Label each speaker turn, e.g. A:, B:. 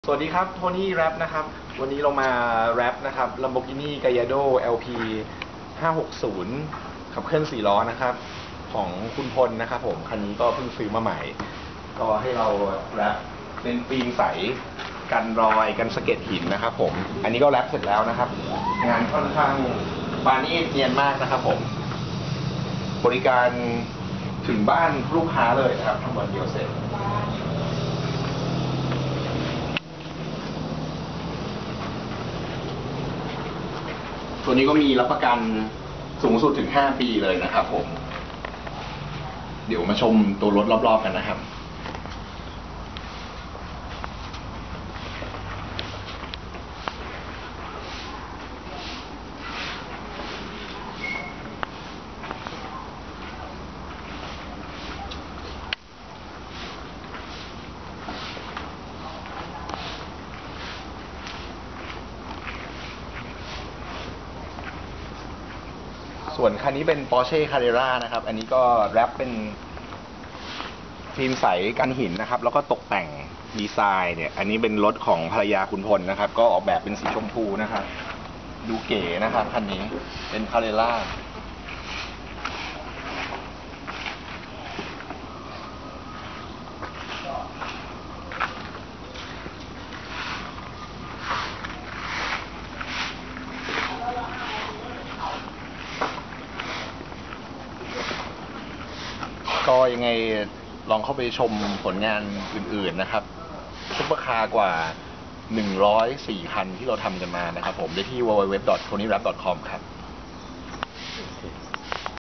A: สวัสดีครับโทนี่แรปนะครับวันนี้เรามาแรปนะครับ Lamborghini Gallardo LP 560ขับเคลื่อน4ล้อนะครับของคุณพลนะครับผมคันนี้ก็เพิ่งซื้อมาใหม่ก็ให้เราแรปเป็นฟิล์มใสกันรอยกันสะเก็ดหินนะครับผมอันนี้ก็แรปเสร็จแล้วนะครับงานค่อนข้างปานีตเนียนมากนะครับผมบริการถึงบ้านลูกค้าเลยนะครับทำวันเดียวเสร็จตัวนี้ก็มีรับประกันสูงสุดถึง5 ปีเลยนะครับผมเดี๋ยวมาชมตัวรถรอบๆกันนะครับส่วนคันนี้เป็น Porsche Carrera นะครับอันนี้ก็แรปเป็นฟิล์มใสกันหินนะครับแล้วก็ตกแต่งดีไซน์เนี่ยอันนี้เป็นรถของภรรยาคุณพลนะครับก็ออกแบบเป็นสีชมพูนะครับดูเก๋นะครับคันนี้เป็น Carreraก็ยังไงลองเข้าไปชมผลงานอื่นๆนะครับซุปเปอร์คาร์กว่า104 คันที่เราทำกันมานะครับผมได้ที่ www.tonyrap.com ครับ